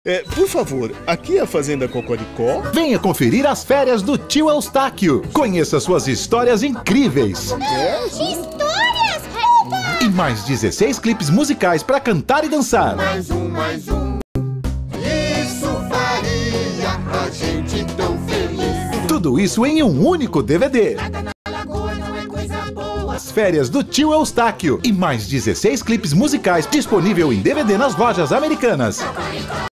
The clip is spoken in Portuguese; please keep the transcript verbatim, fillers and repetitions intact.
É, por favor, aqui é a Fazenda Cocoricó. Venha conferir as férias do tio Eustáquio. Conheça suas histórias incríveis. É? Histórias? Oba! E mais dezesseis clipes musicais para cantar e dançar. Mais um, mais um. Isso faria a gente tão feliz. Tudo isso em um único D V D. Nada na lagoa não é coisa boa. As férias do tio Eustáquio. E mais dezesseis clipes musicais disponível em D V D nas lojas americanas.